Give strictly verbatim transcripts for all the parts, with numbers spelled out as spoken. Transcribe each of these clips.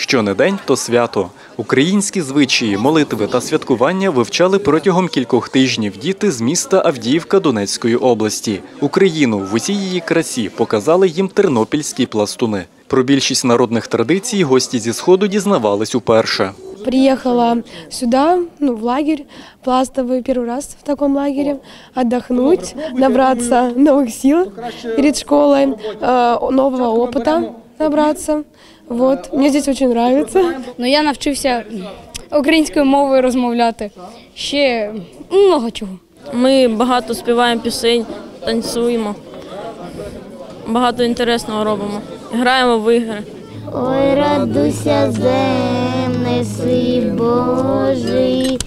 Що не день, то свято. Українські звичаї, молитви та святкування вивчали протягом кількох тижнів діти з міста Авдіївка Донецької області. Україну в усій її красі показали їм тернопільські пластуни. Про більшість народних традицій гості зі Сходу дізнавались уперше. Приехала сюда, ну, в лагерь пластовый, первый раз в таком лагере, отдохнуть, набраться новых сил перед школой, э, нового опыта набраться. Вот. Мне здесь очень нравится. Ну, я навчився українською мовою розмовляти. Ще много чого. Ми багато співаємо пісень, танцюємо, багато інтересного робимо, граємо в ігри. Ой, радуйся, земне, син Божий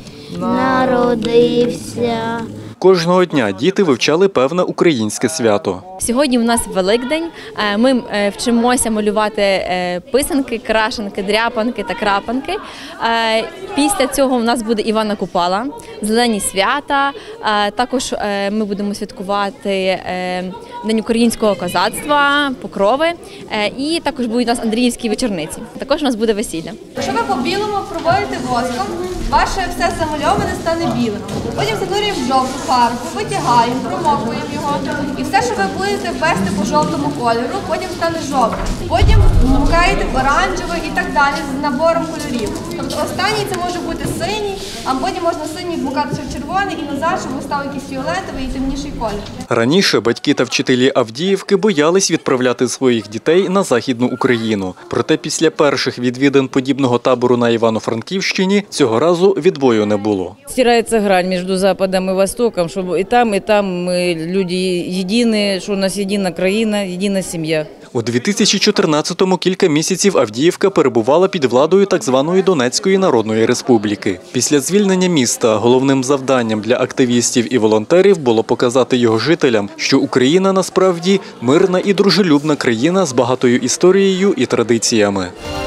народився. Кожного дня діти вивчали певне українське свято. Сьогодні у нас Великдень. Ми вчимося малювати писанки, крашенки, дряпанки та крапанки. Після цього у нас буде Івана Купала, зелені свята. Також ми будемо святкувати День українського козацтва, покрови. І також будуть у нас Андріївські вечорниці. Також у нас буде весілля. Якщо ви по-білому проводите воском, ваше все замальоване стане білим. Потім занурюємо в жовту фарбу, витягаємо, промокуємо його. І все, що ви будете ввести по жовтому кольору, потім стане жовтим. Потім вмикаєте в оранжевий і так далі з набором кольорів. Тобто останній це може бути синій, а потім можна синій вмикатися в червоний і назад, щоб ви став якийсь фіолетовий і темніший колір. Раніше батьки та вчителі Авдіївки боялись відправляти своїх дітей на Західну Україну. Проте після перших відвідин подібного табору на Івано-Франківщині цього разу відбою не було. Стирається грань між Западом і Востоком, щоб і там, і там ми люди єдині, що у нас єдина країна, єдина сім'я. У дві тисячі чотирнадцятому кілька місяців Авдіївка перебувала під владою так званої Донецької Народної Республіки. Після звільнення міста головним завданням для активістів і волонтерів було показати його жителям, що Україна насправді мирна і дружелюбна країна з багатою історією і традиціями.